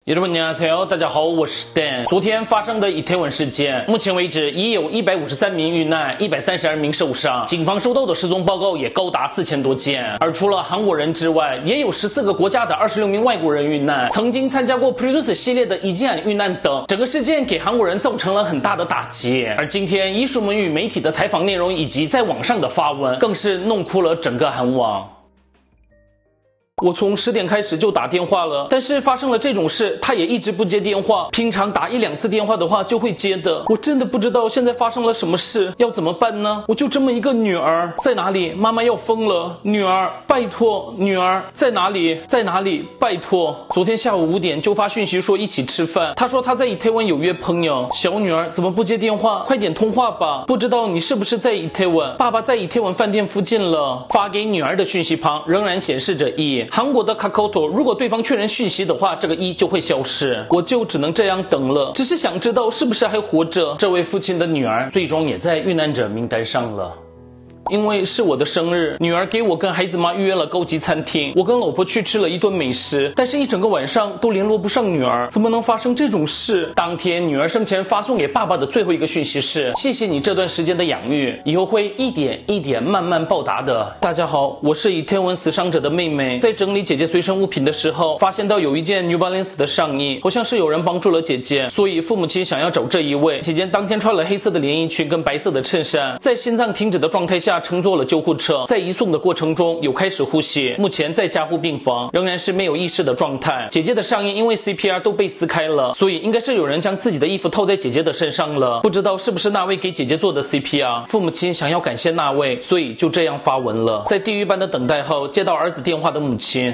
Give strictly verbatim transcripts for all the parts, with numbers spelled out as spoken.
여러분 안녕하세요，大家好，我是 Dan。昨天发生的以태원事件，目前为止已有一百五十三名遇难，一百三十二名受伤，警方收到的失踪报告也高达四千多件。而除了韩国人之外，也有十四个国家的二十六名外国人遇难，曾经参加过 Produce 系列的이지안遇难等。整个事件给韩国人造成了很大的打击。而今天医师们与媒体的采访内容以及在网上的发文，更是弄哭了整个韩网。我从十点开始就打电话了，但是发生了这种事，他也一直不接电话。平常打一两次电话的话就会接的。我真的不知道现在发生了什么事，要怎么办呢？我就这么一个女儿，在哪里？妈妈要疯了！女儿，拜托，女儿在哪里？在哪里？拜托！昨天下午五点就发讯息说一起吃饭，他说他在以태원有约朋友。小女儿怎么不接电话？快点通话吧！不知道你是不是在以태원？爸爸在以태원饭店附近了。发给女儿的讯息旁仍然显示着一。韩国的 Kakao， 如果对方确认讯息的话，这个一就会消失，我就只能这样等了。只是想知道是不是还活着。这位父亲的女儿最终也在遇难者名单上了。因为是我的生日，女儿给我跟孩子妈预约了高级餐厅，我跟老婆去吃了一顿美食，但是一整个晚上都联络不上女儿，怎么能发生这种事？当天女儿生前发送给爸爸的最后一个讯息是：谢谢你这段时间的养育，以后会一点一点慢慢报答的。大家好，我是以태원死伤者的妹妹，在整理姐姐随身物品的时候，发现到有一件 New Balance 的上衣，好像是有人帮助了姐姐，所以父母亲想要找这一位。姐姐当天穿了黑色的连衣裙跟白色的衬衫，在心脏停止的状态下乘坐了救护车，在移送的过程中有开始呼吸，目前在加护病房，仍然是没有意识的状态。姐姐的上衣因为 C P R 都被撕开了，所以应该是有人将自己的衣服套在姐姐的身上了，不知道是不是那位给姐姐做的 C P R。 父母亲想要感谢那位，所以就这样发文了。在地狱般的等待后，接到儿子电话的母亲，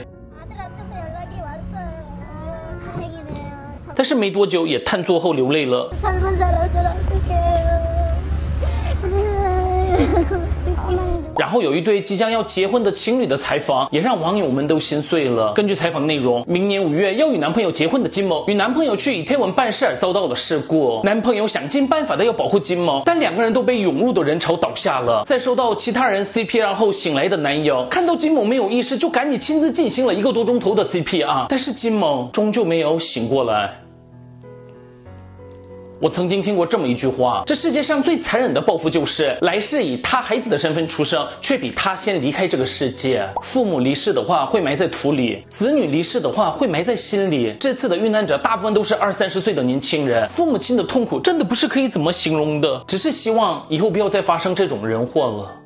但是没多久也瘫坐后流泪了。然后有一对即将要结婚的情侣的采访，也让网友们都心碎了。根据采访内容，明年五月要与男朋友结婚的金某，与男朋友去以태원办事而遭到了事故。男朋友想尽办法的要保护金某，但两个人都被涌入的人潮倒下了。在收到其他人 C P R 后醒来的男友，看到金某没有意识，就赶紧亲自进行了一个多钟头的 C P R， 但是金某终究没有醒过来。我曾经听过这么一句话，这世界上最残忍的报复就是来世以他孩子的身份出生，却比他先离开这个世界。父母离世的话会埋在土里，子女离世的话会埋在心里。这次的遇难者大部分都是二三十岁的年轻人，父母亲的痛苦真的不是可以怎么形容的，只是希望以后不要再发生这种人祸了。